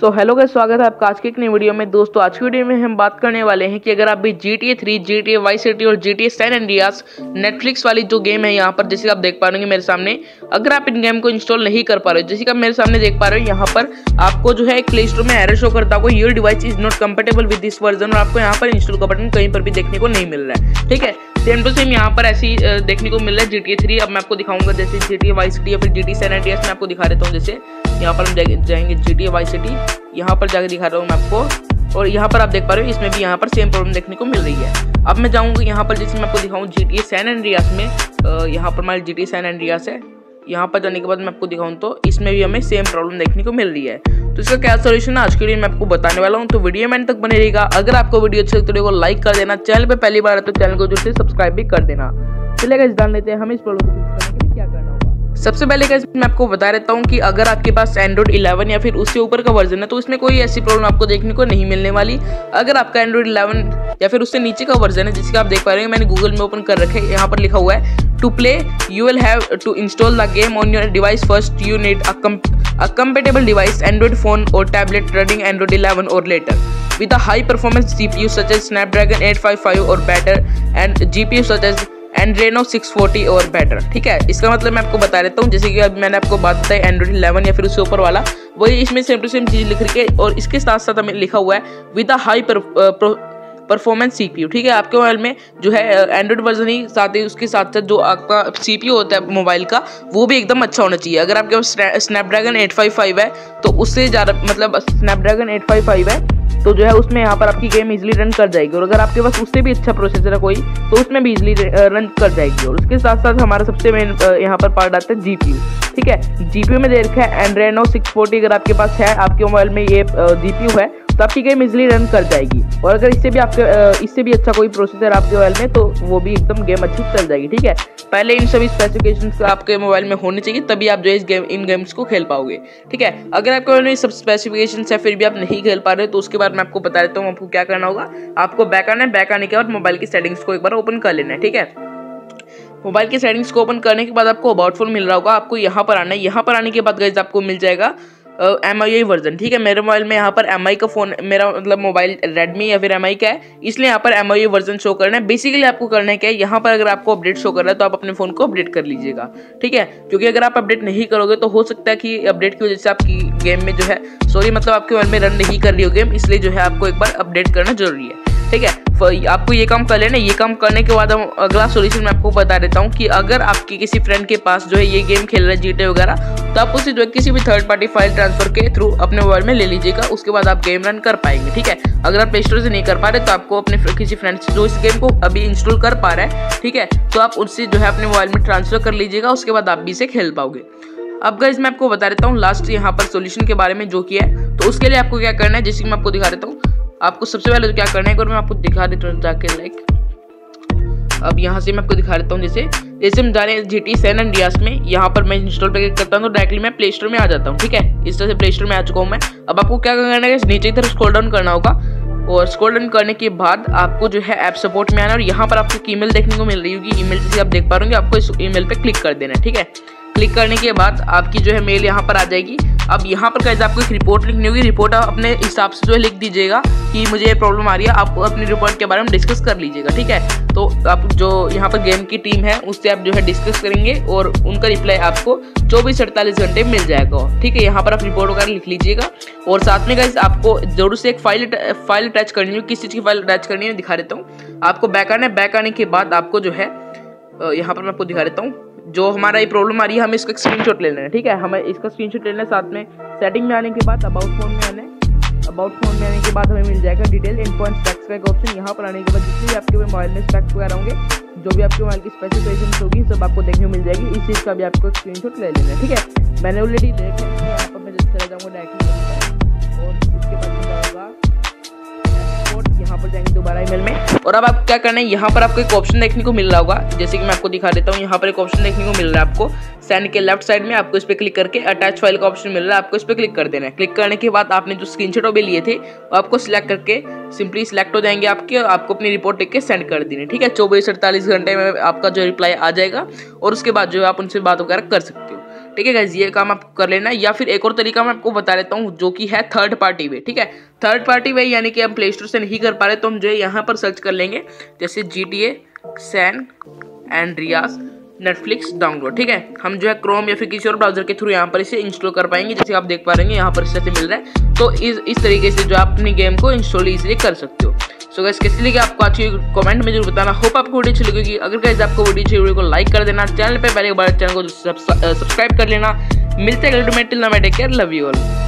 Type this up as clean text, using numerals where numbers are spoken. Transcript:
So hello guys, स्वागत है आपका आज की एक नई वीडियो में। दोस्तों आज की वीडियो में हम बात करने वाले हैं कि अगर आप भी GTA 3, GTA वाइस सिटी और GTA सैन एंड्रियास नेटफ्लिक्स वाली जो गेम है यहाँ पर, जैसे आप देख पा रहे हैं मेरे सामने, अगर आप इन गेम को इंस्टॉल नहीं कर पा रहे हो, जैसे कि आप मेरे सामने देख पा रहे हो, यहाँ पर आपको जो है एक प्ले स्टोर में एरर शो करता होगा, your device is not compatible with this version, और आपको यहाँ पर इंस्टॉल का बटन कहीं पर भी देखने को नहीं मिल रहा है। ठीक है, सेम टू सेम यहाँ पर ऐसी देखने को मिल रहा है GTA 3। अब मैं आपको दिखाऊंगा जैसे GTA वाइस सिटी या फिर GTA सैन एंड्रियास में आपको दिखा देता हूँ। जैसे यहाँ पर हम जाएंगे GTA वाइस सिटी, यहाँ पर जाकर दिखा रहा हूँ मैं आपको, और यहाँ पर आप देख पा रहे हो इसमें भी यहाँ पर सेम प्रॉब्लम देखने को मिल रही है। अब मैं जाऊँगा यहाँ पर, जैसे मैं आपको दिखाऊँ GTA सैन एंड्रियास में, यहाँ पर हमारे GTA सैन एंड्रियास है, यहाँ पर जाने के बाद मैं आपको दिखाऊँ तो इसमें भी हमें सेम प्रॉब्लम देखने को मिल रही है। तो इसका क्या सोल्यूशन है आज के लिए मैं आपको बताने वाला हूँ, तो वीडियो में तक बने रहेगा। अगर आपको वीडियो अच्छी लगती है तो लाइक कर देना, चैनल पे पहली बार है तो चैनल को जरूर से सब्सक्राइब भी कर देना। चलिए गाइस जान लेते हैं हमें इस प्रॉब्लम को फिक्स करने के लिए क्या करना होगा। सबसे पहले गाइस मैं आपको बता देता हूँ कि अगर आपके पास एंड्रॉइड 11 या फिर उससे ऊपर का वर्जन है तो इसमें कोई ऐसी प्रॉब्लम आपको देखने को नहीं मिलने वाली। अगर आपका एंड्रॉइड 11 या फिर उससे नीचे का वर्जन है, जिसका आप देख पा रहे हैं, मैंने गूगल में ओपन कर रखे, यहाँ पर लिखा हुआ है to play you will have to install the game on your device first, you need a compatible device, Android phone or tablet running Android 11 or later with a high performance CPU such as Snapdragon 855 or better and GPU such as Adreno 640 और better. ठीक है, इसका मतलब मैं आपको बता देता हूँ, जैसे कि अभी मैंने आपको बात बताई एंड्रॉइड 11 या फिर उससे ऊपर वाला, वही इसमें सेम टू सेम चीज लिख रही है, और इसके साथ साथ हमें लिखा हुआ है with a high performance CPU। ठीक है, आपके मोबाइल में जो है एंड्रॉइड वर्जन ही साथ ही उसके साथ साथ जो आपका CPU होता है मोबाइल का, वो भी एकदम अच्छा होना चाहिए। अगर आपके पास स्नैपड्रैगन 855 है तो उससे ज़्यादा, मतलब स्नैपड्रैगन 855 है तो जो है उसमें यहाँ पर आपकी गेम इजीली रन कर जाएगी, और अगर आपके पास उससे भी अच्छा प्रोसेसर है कोई तो उसमें भी इजीली रन कर जाएगी। और उसके साथ साथ हमारा सबसे मेन यहाँ पर पार्ट आता है GPU। ठीक है, GPU में दे रखा है Adreno 640। अगर आपके पास है, आपके मोबाइल में ये GPU है तो आपकी गेम इजीली रन कर जाएगी, और अगर इससे भी अच्छा कोई प्रोसेसर आपके मोबाइल में तो वो भी एकदम गेम अच्छी चल जाएगी। ठीक है, पहले इन सभी स्पेसिफिकेशंस आपके मोबाइल में होने चाहिए, तभी आप जो है इन गेम्स को खेल पाओगे। ठीक है, अगर आपके मोबाइल में सब स्पेसिफिकेशंस है फिर भी आप नहीं खेल पा रहे तो उसके बाद मैं आपको बता देता हूँ आपको क्या करना होगा। आपको बैक आना है, बैक आने के बाद मोबाइल की सेटिंग्स को एक बार ओपन कर लेना है। ठीक है, मोबाइल की सेटिंग्स को ओपन करने के बाद आपको अबाउट फोन मिल रहा होगा, आपको यहाँ पर आना है। यहाँ पर आने के बाद गाइस आपको मिल जाएगा MI वर्जन। ठीक है, मेरे मोबाइल में यहाँ पर MI का फोन, मेरा मतलब मोबाइल Redmi या फिर MI का है, इसलिए यहाँ पर MI वर्जन शो करना है। बेसिकली आपको करना है क्या है, यहाँ पर अगर आपको अपडेट शो कर रहा है तो आप अपने फोन को अपडेट कर लीजिएगा। ठीक है, क्योंकि अगर आप अपडेट नहीं करोगे तो हो सकता है कि अपडेट की वजह से आपकी गेम में जो है मतलब आपके मोबाइल में रन नहीं कर रही हो गेम, इसलिए जो है आपको एक बार अपडेट करना जरूरी है। ठीक है, आपको ये काम कर लेना। ये काम करने के बाद हम अगला सॉल्यूशन मैं आपको बता देता हूँ कि अगर आपके किसी फ्रेंड के पास जो है ये गेम खेल रहा है GTA वगैरह, तो आप उसे जो है किसी भी थर्ड पार्टी फाइल ट्रांसफर के थ्रू अपने मोबाइल में ले लीजिएगा, उसके बाद आप गेम रन कर पाएंगे। ठीक है, अगर आप प्ले स्टोर से नहीं कर पा रहे तो आपको अपने किसी फ्रेंड से जो इस गेम को अभी इंस्टॉल कर पा रहा है, ठीक है, तो आप उससे जो है अपने मोबाइल में ट्रांसफर कर लीजिएगा, उसके बाद आप भी इसे खेल पाओगे। अब गाइस मैं आपको बता देता हूँ लास्ट यहाँ पर सॉल्यूशन के बारे में जो किया है। तो उसके लिए आपको क्या करना है, जैसे कि मैं आपको दिखा देता हूँ। आपको सबसे पहले तो क्या करना है, मैं आपको दिखा देता हूँ जाके अब यहाँ से मैं आपको दिखा देता हूँ। जैसे हम जा रहे हैं GTA सैन एंड्रियास में, यहाँ पर मैं इंस्टॉल पे क्लिक करता हूँ तो डायरेक्टली मैं प्ले स्टोर में आ जाता हूँ। ठीक है, इस तरह से प्ले स्टोर में आ चुका हूँ मैं। अब आपको क्या करना है, नीचे की तरफ स्क्रॉल डाउन करना होगा, और स्क्रॉल डाउन करने के बाद आपको जो है ऐप सपोर्ट में आना है, और यहाँ पर आपको ईमेल देखने को मिल रही होगी। ईमेल जैसे आप देख पा रहे होंगे, आपको इस ईमेल पे क्लिक कर देना है। ठीक है, क्लिक करने के बाद आपकी जो है मेल यहाँ पर आ जाएगी। अब यहाँ पर कैसे आपको एक रिपोर्ट लिखनी होगी, रिपोर्ट आप अपने हिसाब से जो है लिख दीजिएगा कि मुझे ये प्रॉब्लम आ रही है, आप अपनी रिपोर्ट के बारे में डिस्कस कर लीजिएगा। ठीक है, तो आप जो यहाँ पर गेम की टीम है उससे आप जो है डिस्कस करेंगे, और उनका रिप्लाई आपको 24 से 48 घंटे में मिल जाएगा। ठीक है, यहाँ पर आप रिपोर्ट वगैरह लिख लीजिएगा, और साथ में गाइस आपको जरूर से एक फाइल अटैच करनी है। किस चीज़ की फाइल अटैच करनी है दिखा देता हूँ। आपको बैक आना है, बैक आने के बाद आपको जो है यहाँ पर मैं आपको दिखा देता हूँ, जो हमारा ये प्रॉब्लम आ रही है हमें इसका स्क्रीनशॉट ले लेना है। ठीक है, हमें इसका स्क्रीनशॉट लेना है। साथ में सेटिंग में आने के बाद अबाउट फोन में आना है। अबाउट फोन में आने के बाद हमें मिल जाएगा डिटेल एंडपॉइंट स्पेक्स का एक ऑप्शन। यहाँ पर आने के बाद जितने भी आपके मोबाइल में स्पेक्स वगैरह होंगे, जो भी आपके मोबाइल की स्पेसिफिकेशन होगी, सब आपको देखने को मिल जाएगी। इस चीज़ का भी आपको स्क्रीनशॉट ले लेना है। ठीक है, मैंने ऑलरेडी देख लिया, यहाँ पर मैं चला जाऊँगा डायरेक्टली, और उसके बाद जाऊँगा यहाँ पर जाएंगे दोबारा ईमेल में। और अब आपको क्या करना है, यहाँ पर आपको एक ऑप्शन देखने को मिल रहा होगा, जैसे कि मैं आपको दिखा देता हूँ। यहाँ पर एक ऑप्शन देखने को मिल रहा है आपको सेंड के लेफ्ट साइड में, आपको इस पर क्लिक करके अटैच फाइल का ऑप्शन मिल रहा है, आपको इस पर क्लिक कर देना है। क्लिक करने के बाद आपने जो स्क्रीनशॉट अभी लिए थे वो आपको सिलेक्ट करके सिंपली सिलेक्ट हो जाएंगे आपके, और आपको अपनी रिपोर्ट लिख के सेंड कर देनी है। ठीक है, 24 से 48 घंटे में आपका जो रिप्लाई आ जाएगा, और उसके बाद जो आप उनसे बात वगैरह कर सकते हो। ठीक है गाइस, ये काम आपको कर लेना है। या फिर एक और तरीका मैं आपको बता देता हूँ जो कि है थर्ड पार्टी वे। ठीक है, थर्ड पार्टी वे यानी कि हम प्ले स्टोर से नहीं कर पा रहे तो हम जो है यहाँ पर सर्च कर लेंगे, जैसे GTA San Andreas Netflix download. ठीक है, हम जो है क्रोम या फिर किसी और ब्राउजर के थ्रू यहाँ पर इसे इंस्टॉल कर पाएंगे। जैसे आप देख पा रहे हैं यहाँ पर इसे मिल रहा है। तो इस तरीके से जो आप अपनी गेम को इंस्टॉल इजीली कर सकते हो। सो गाइस, कैसी लगी आपको अच्छी कमेंट में जरूर बताना। होप आपको वीडियो अच्छी लगेगी। अगर गाइस आपको वीडियो अच्छी वीडियो को लाइक कर देना, चैनल पे पहले बार चैनल को सब्सक्राइब कर लेना। मिलते हैं अगले वीडियो में। Till now take care, love you all.